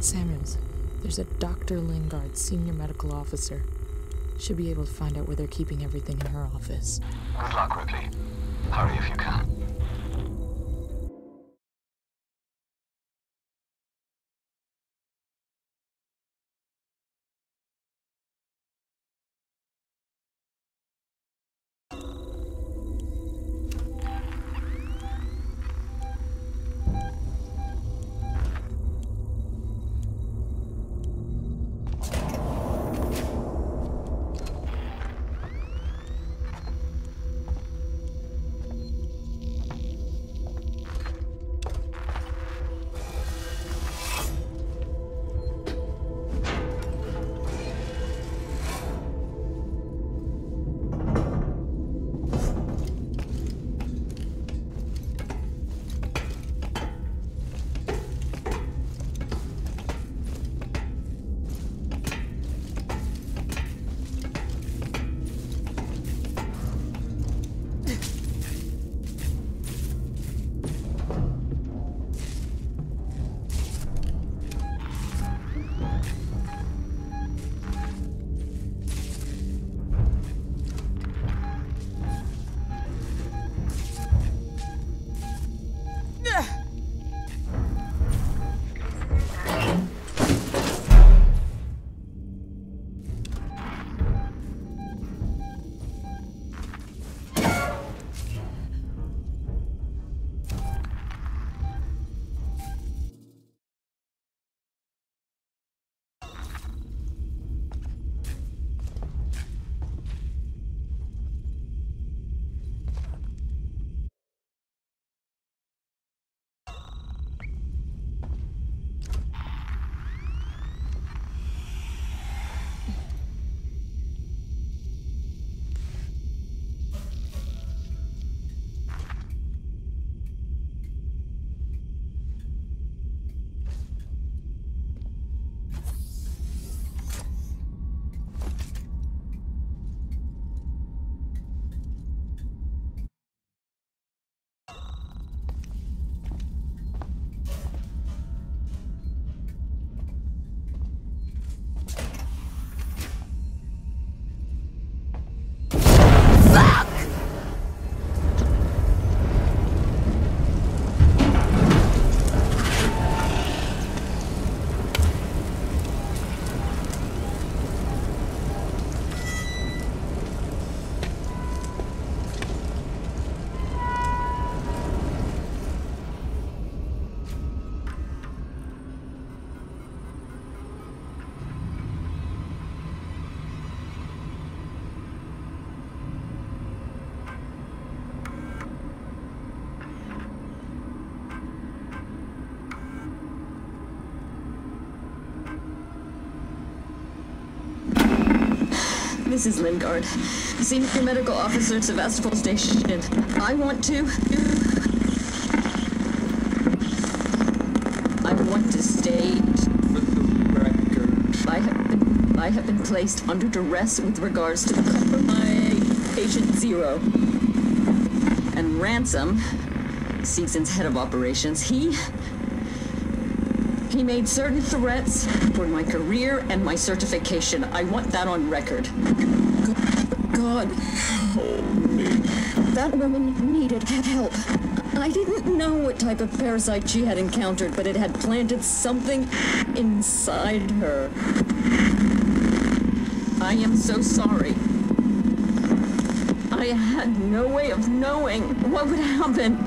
Samuels, there's a Dr. Lingard, senior medical officer. Should be able to find out where they're keeping everything in her office. Good luck, Ripley. Hurry if you can. This is Lingard, Senior Medical Officer at Sevastopol Station. I want to state for the record. I have been placed under duress with regards to my patient Zero. And Ransom, Seegson's head of operations, he made certain threats for my career and my certification. I want that on record. God. Help me. That woman needed help. I didn't know what type of parasite she had encountered, but it had planted something inside her. I am so sorry. I had no way of knowing what would happen.